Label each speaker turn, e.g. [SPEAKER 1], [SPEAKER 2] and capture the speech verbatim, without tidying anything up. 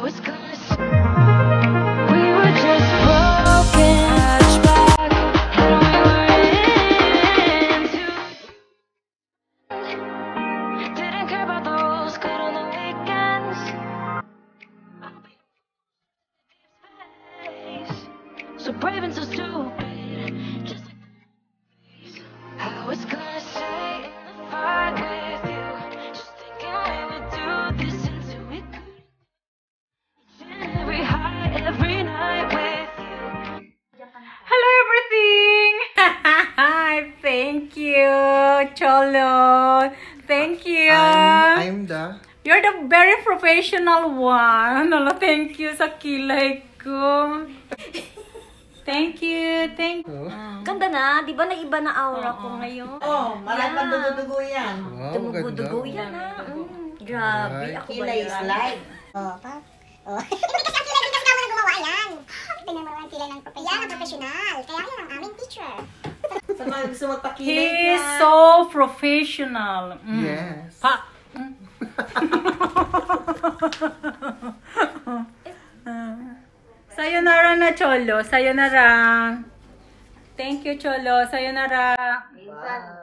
[SPEAKER 1] was gonna say we were just broken hatchback, and we were into didn't care about the rules, good on the weekends. So brave and so stupid, just like I was gonna say in the fight with you, just thinking we would do this until we could. Each and every high, every night with you.
[SPEAKER 2] Hello everything! Thank you, Cholo. Thank you.
[SPEAKER 3] I'm, I'm the...
[SPEAKER 2] You're the very professional one. Hello, thank you sa kilay ko. Thank you, thank you.
[SPEAKER 4] Ganda na, di ba naiba na aura ko ngayon?
[SPEAKER 5] Oh, marami pang dugo-dugo yan.
[SPEAKER 3] Wow,
[SPEAKER 4] Dumugo-dugo
[SPEAKER 3] ganda.
[SPEAKER 4] yan na. Mm, grabe,
[SPEAKER 3] Ay.
[SPEAKER 4] ako ba
[SPEAKER 5] Kilay is
[SPEAKER 4] yan?
[SPEAKER 5] life.
[SPEAKER 6] Oh, pa. Oh. Hindi kasi ang kilay, hindi kasi ako nang gumawa yan. Tingnan mo naman kilay ng professional. Yan ang professional. Kaya yan ang aming teacher.
[SPEAKER 5] Sa mga gusto magpakilay
[SPEAKER 2] He
[SPEAKER 5] yan.
[SPEAKER 2] is so professional. Mm.
[SPEAKER 3] Yes.
[SPEAKER 2] Pa. Mm. Sayonara na, Cholo. Sayonara. Thank you, Cholo. Sayonara.
[SPEAKER 5] Wow.